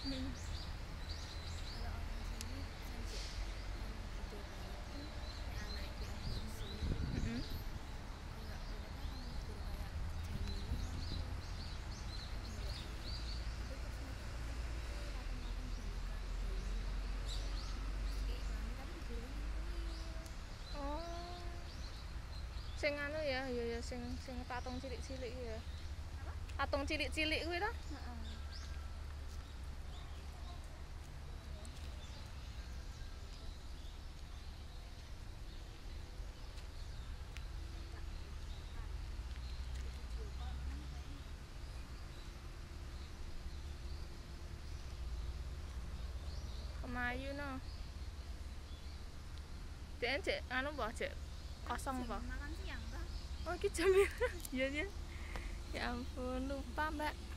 Hmm. Kalau orang sini saja anu gede banget tuh kayak anak PABC. Mm-mm. Enggak mereka akan negur kayak jaminan tuh enggak gitu. Tapi pas mereka ketemu tuh patung-patung boneka Doraemon gitu terus keiklani tapi digoreng yang real. Oh, sing anu ya, ya sing patung cilik-cilik ya. Apa? Patung cilik-cilik kuwi ta? Heeh. Tak tak video call mana nih kayaknya. Kemayu no. Dek cek anu apa cek kosong Jam apa? makan siang kah? Oh, iki jam ya. Iya ya. Ya ampun, lupa, Mbak.